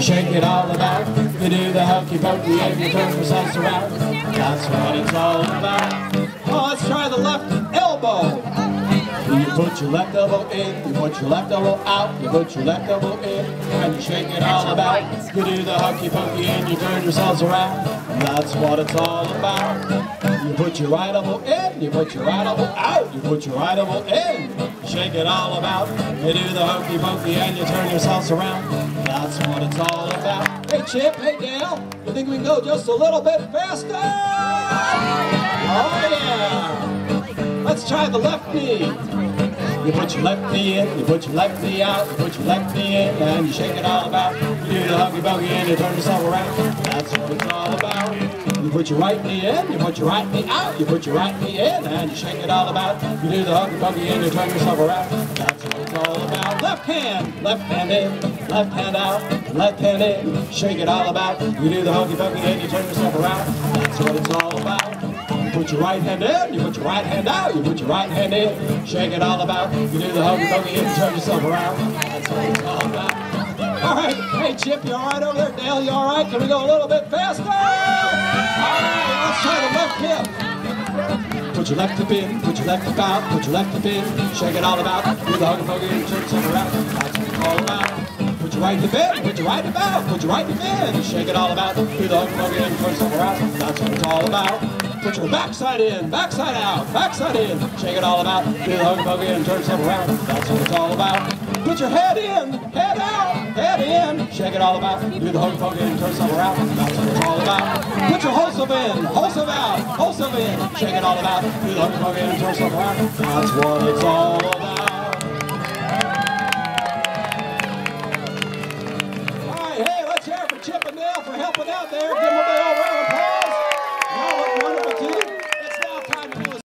shake it all about. You do the hokey pokey and you turn yourselves around. That's what it's all about. Oh, let's try the left elbow. You put your left elbow in, you put your left elbow out, you put your left elbow in, and you shake it all about. You do the hokey pokey and you turn yourselves around. That's what it's all about. You put your right elbow in, you put your right elbow out, you put your right elbow in, shake it all about. You do the hokey pokey and you turn yourselves around. That's what it's all about. Hey Chip, hey Dale, you think we can go just a little bit faster? Oh yeah! Let's try the left knee. You put your left knee in, you put your left knee out, you put your left knee in, and you shake it all about. You do the hokey pokey and you turn yourself around. That's what it's all about. You put your right knee in, you put your right knee out, you put your right knee in, and you shake it all about. You do the hokey pokey and you turn yourself around. That's what it's all about. Left hand in, left hand out, left hand in, shake it all about. You do the hokey pokey and you turn yourself around. That's what it's all about. You put your right hand in, you put your right hand out, you put your right hand in, shake it all about. You do the hokey pokey and you turn yourself around. That's what it's all about. All right, hey Chip, you all right over there? Dale, you all right? Can we go a little bit faster? All right, let's try the left hip. Put your left hip in, put your left hip out, put your left hip in, shake it all about. Do the hokey pokey and turn yourself around. That's what it's all about. Put your right hip in, put your right hip out, put your right hip in, shake it all about. Do the hokey pokey and turn yourself around. That's what it's all about. Put your backside in, backside out, backside in, shake it all about. Do the hokey pokey and turn yourself around. That's what it's all about. Put your head in, head out, head in, shake it all about. Do the hokey pokey and turn yourself around. That's what it's all about. Put your wholesome in, wholesome out, wholesome in, shake it all about. Do the hokey pokey and turn yourself around. That's what it's all about. All right, hey, let's hear it for Chip and Dale for helping out there. Give them a